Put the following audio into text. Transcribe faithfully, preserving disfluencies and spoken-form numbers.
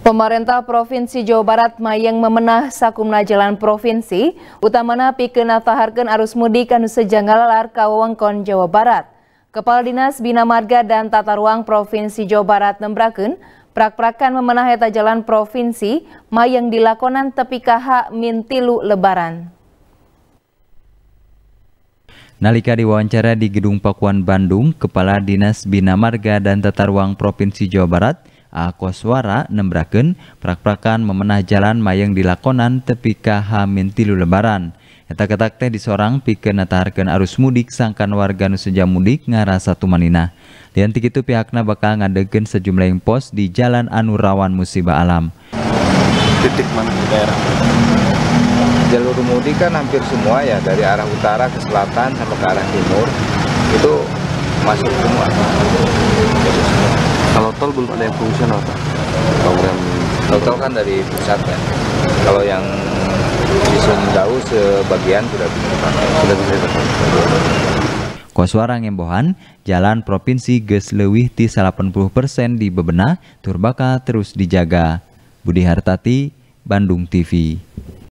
Pemerintah Provinsi Jawa Barat mayang memenah sakumna jalan provinsi, utamana pikeun nataharkeun arus mudik anu sejanggalar ka wewengkon Jawa Barat. Kepala Dinas Bina Marga dan Tata Ruang Provinsi Jawa Barat nembrakeun, prak-prakan memenah eta jalan provinsi mayang dilakonan tepi ka H min tilu Lebaran. Nalika diwawancara di Gedung Pakuan Bandung, Kepala Dinas Bina Marga dan Tata Ruang Provinsi Jawa Barat, A Koswara nembrakeun prak-prakan memenah jalan mayang dilakonan tepi ka H min tilu Lebaran. Eta ketak teh disorang pikeun nataharkeun arus mudik sangkan warga nu seja mudik ngarasa tumanina. Lian ti kitu pihakna bakal ngadegeun sejumlah pos di jalan anu rawan musibah alam. Titik mana di daerah? Jalur mudik kan hampir semua ya, dari arah utara ke selatan sampai ke arah timur itu masuk semua. Kalau tol belum ada yang fungsional, Pak. Program tol kan dari pusat kan. Kalau yang di Sumedang sebagian sudah bisa dipakai. Sudah bisa dipakai. Koswara ngembohan, jalan provinsi geus leuwih ti salapan puluh persen di bebenah tur bakal terus dijaga. Budi Hartati, Bandung T V.